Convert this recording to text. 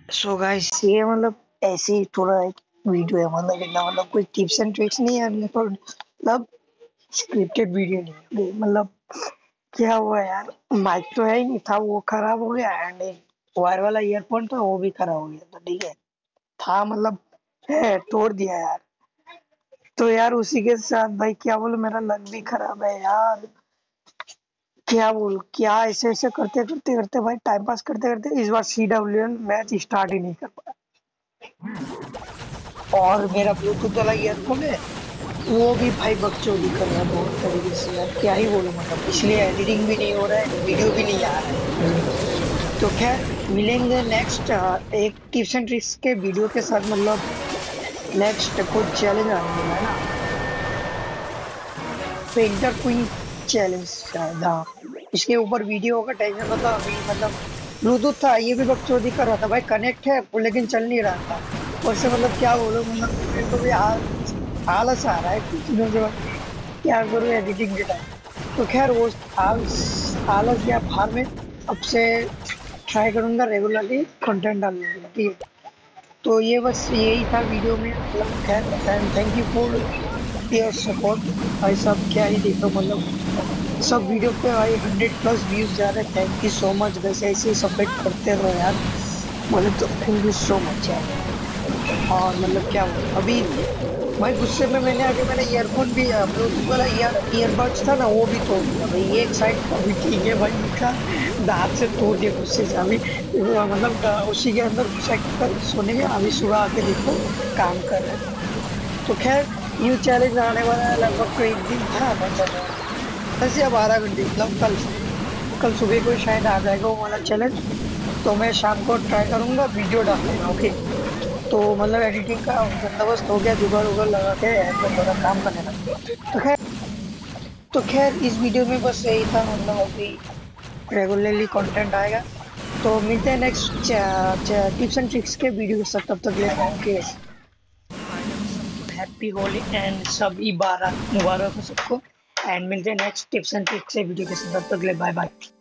So guys ये मतलब ऐसे ही थोड़ा एक वीडियो है, मतलब इतना मतलब कोई टिप्स एंड ट्रिक्स नहीं है, मतलब स्क्रिप्टेड वीडियो नहीं है वो। मतलब क्या हुआ यार, माइक तो है ही नहीं था, वो खराब हो गया एंड एक वायर वाला ईयरफोन था वो भी खराब हो गया। तो ठीक है था, मतलब है तोड़ दिया यार। तो यार उसी के साथ भाई क्या बोलूं, मेरा लक भी खराब है यार। क्या बोलूं, क्या ऐसे ऐसे करते करते करते भाई टाइम पास करते करते इस बार CWN मैच स्टार्ट ही नहीं कर पाया। और मेरा ब्लूटूथ वाला ईयरफोन है वो भी भाई बकचोदी कर रहा है बहुत तरीके से यार, क्या ही बोलूं। मतलब इसलिए एडिटिंग भी नहीं हो रहा है, वीडियो भी नहीं आ रहा है। तो खैर मिलेंगे नेक्स्ट एक टिप्स एंड ट्रिक्स के वीडियो के साथ। मतलब नेक्स्ट कुछ चैलेंज आने वाला है ना, पेंटर क्वीन चैलेंज शायद, हाँ। इसके ऊपर वीडियो का टेंशन मतलब अभी मतलब ब्लूटूथ था ये भी बकचोदी कर रहा था भाई, कनेक्ट है लेकिन चल नहीं रहा था। और से मतलब क्या बोलूं, मतलब मेरे को भी आलस आ रहा है कुछ दिनों से भाई, क्या करूं एडिटिंग के टाइम। तो खैर वो आलस गया बाहर में। अब से ट्राई करूंगा रेगुलरली कंटेंट डालने के लिए, ठीक है। तो ये बस यही था वीडियो में, मतलब खैर and thank you for your support भाई। सब क्या ही देखो, मतलब सब वीडियो पे भाई 100+ व्यूज जा रहे हैं। थैंक यू सो मच वैसे ऐसे ही सपोर्ट करते रहो यार, बोले तो थैंक यू सो मच यार। और मतलब क्या बोलूं अभी भाई गुस्से में मैंने ईयरफोन भी ब्लूटूथ वाला ईयरबड्स था ना वो भी तोड़ दिया भाई। एक साइड का भी ठीक है भाई, इसका दांत से तोड़ दिया गुस्से से। अभी मतलब उसी के अंदर घुसा के कल सोने गया, अभी सुबह आके देखो काम कर रहे हैं। तो खैर न्यू चैलेंज आने वाला है, लगभग तो एक दिन था, मतलब 10 या 12 घंटे, मतलब कल सुबह को शायद आ जाएगा वो वाला चैलेंज। तो मैं शाम को ट्राई करूंगा वीडियो डालने का, ओके। तो मतलब एडिटिंग का बंदोबस्त हो गया, जुगाड़ उगाड़ लगा के ऐप में थोड़ा काम करने लगा। तो खैर इस वीडियो में बस यही था, मतलब अभी रेगुलरली कंटेंट आएगा। तो मिलते हैं नेक्स्ट टिप्स एंड ट्रिक्स के वीडियो के साथ, तब तक ले ओके। सबको हैप्पी होली एंड सब इबारत मुबारक हो सबको। एंड मिलते हैं नेक्स्ट टिप्स एंड ट्रिक्स के वीडियो के साथ, तब तक ले बाय बाय।